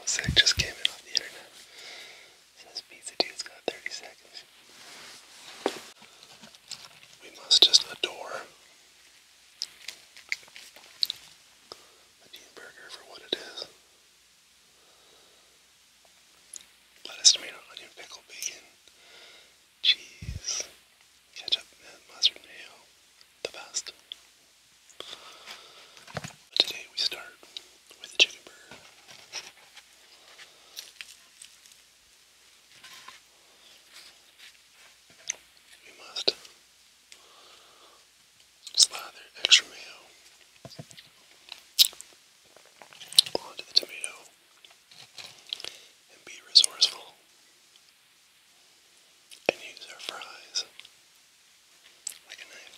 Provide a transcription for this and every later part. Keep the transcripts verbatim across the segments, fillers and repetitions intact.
sick just came in off the internet. It says Pizza Dude's got thirty seconds. We must just adore the Dean Burger for what it is. Lettuce, tomato, onion, pickle, bacon, cheese, ketchup, mustard, mayo. The best. But today we start with the chicken burger. We must slather extra mayo onto the tomato and be resourceful and use our fries like a knife.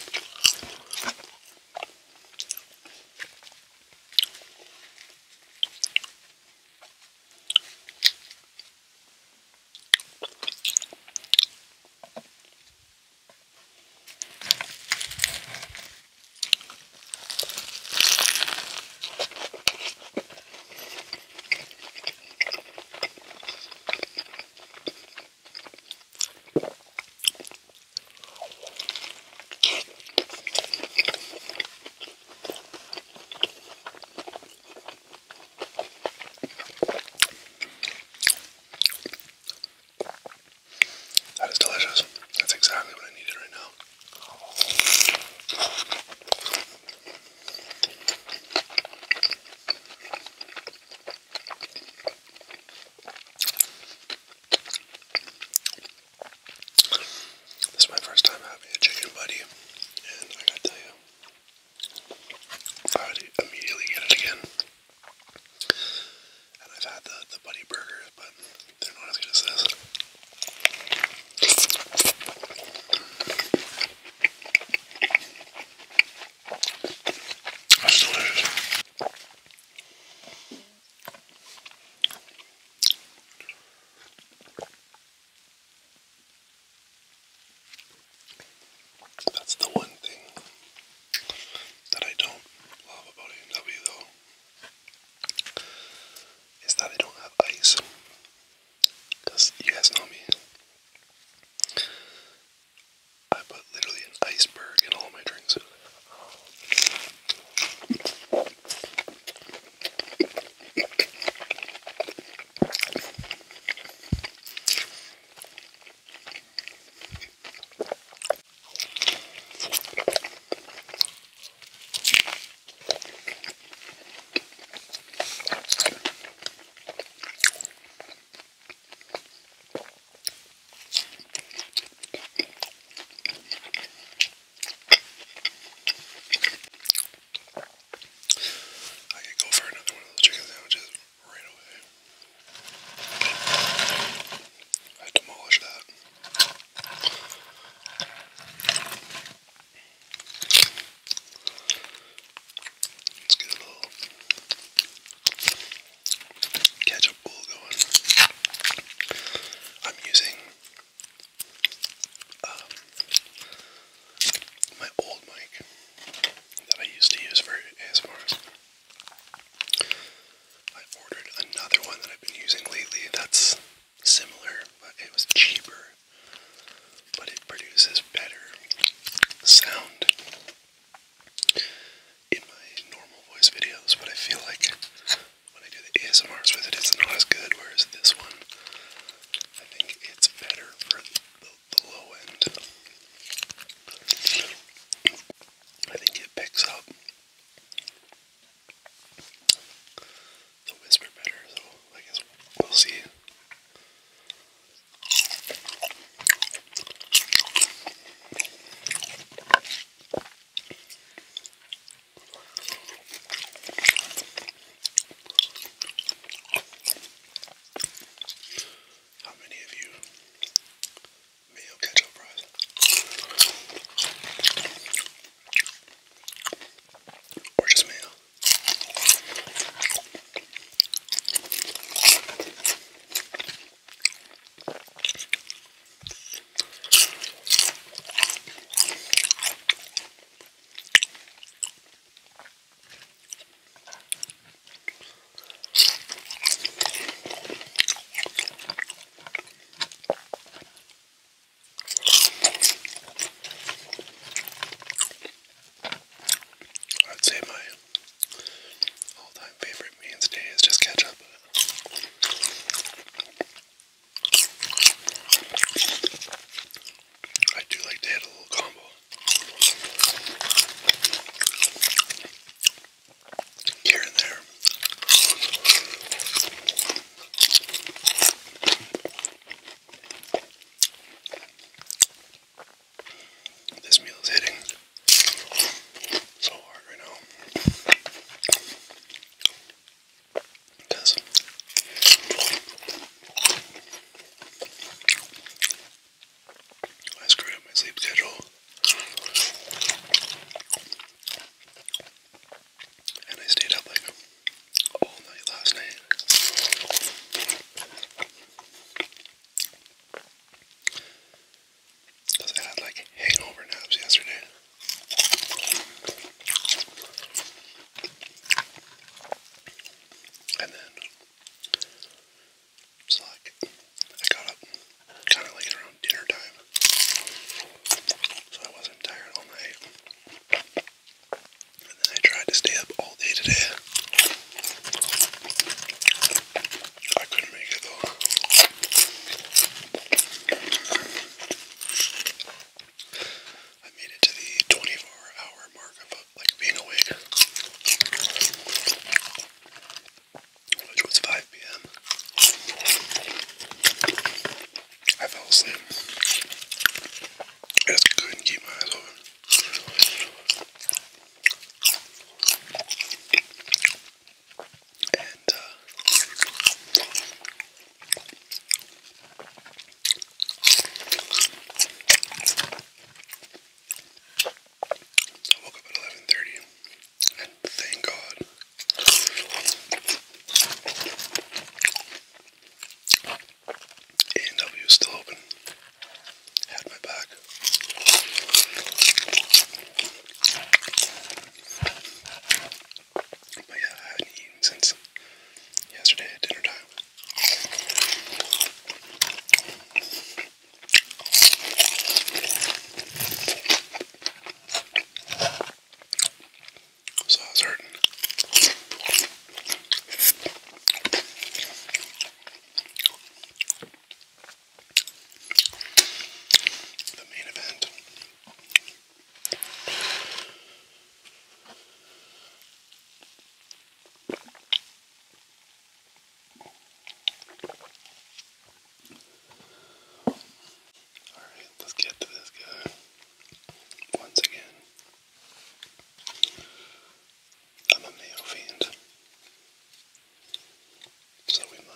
That is delicious. That's exactly what I needed right now. This is my first time having a chicken buddy, and I gotta tell you, I would immediately get it again. And I've had the, the buddy burgers, but they're not as good as this. That's delicious. That's the one thing that I don't love about A and W though, is that they don't have ice. Because you guys know me. I put literally an iceberg in all my drinks.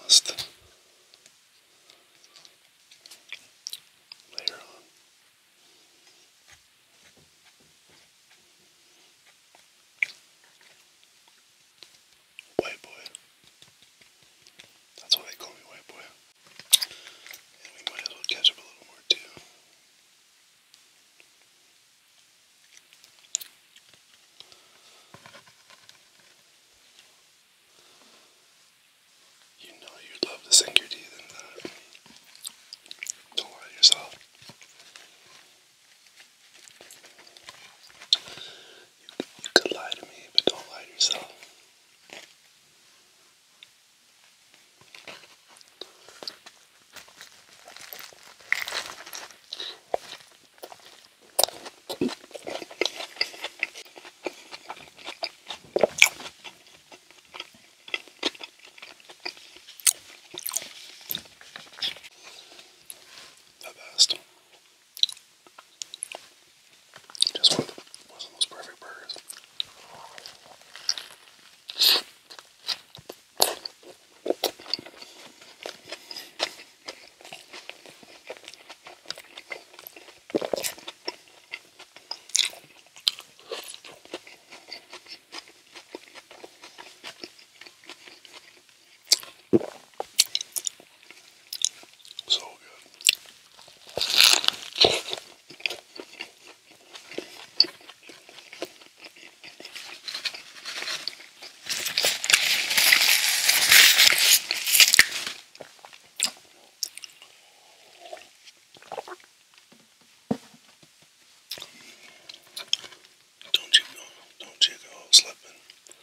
must later on. White boy. That's why they call me white boy. And we might as well catch up a little more too. You know you'd love to sink your teeth in that. Don't lie to yourself. You could lie to me, but don't lie to yourself. The best. Just one of, the, one of the most perfect burgers. So good. Don't you go, don't you go slipping.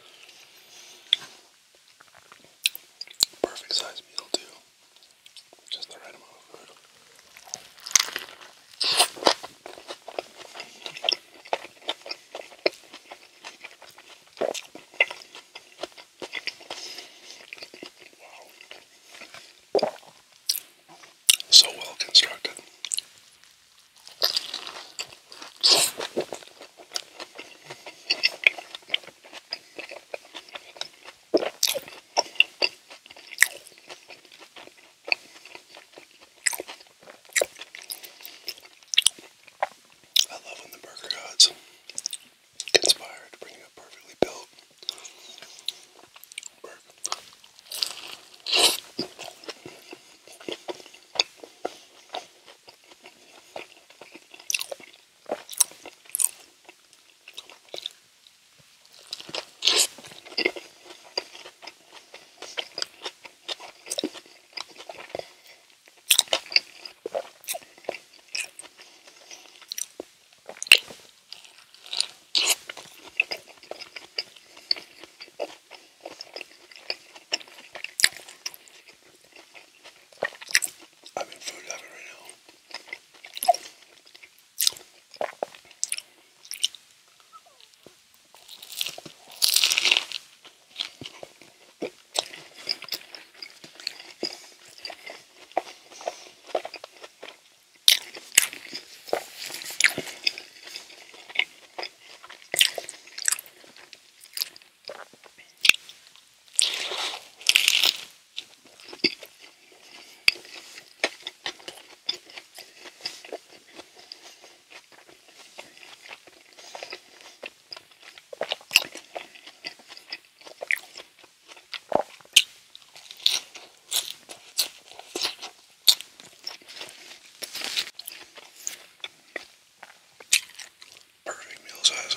Perfect size meal too. Just the right amount of food. So well constructed. I love when the burger gods conspire to bring a perfectly built burger. I'm in food heaven right now. Perfect meal size.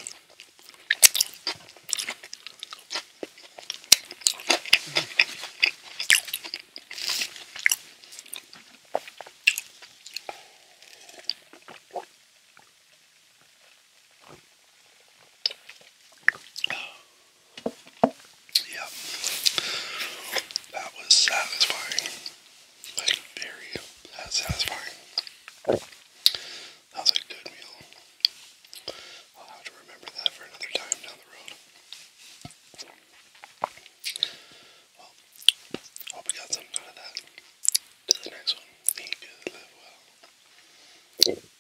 Yeah, that was satisfying. Like, very satisfying. That was a good meal. I'll have to remember that for another time down the road. Well, hope you got something out of that. To the next one. Eat good, live well.